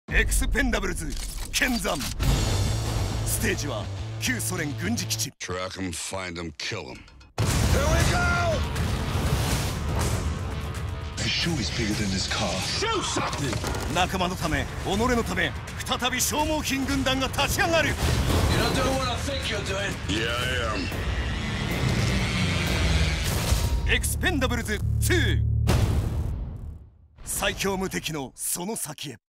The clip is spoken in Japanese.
エクスペンダブルズ見参。ステージは旧ソ連軍事基地。 Track him, find him, kill him. Here we go! Are you sure he's bigger than this car? Shoot something! 仲間のため己のため再び消耗品軍団が立ち上がる。 You're not doing what I think you're doing. Yeah, I am. エクスペンダブルズ2、最強無敵のその先へ。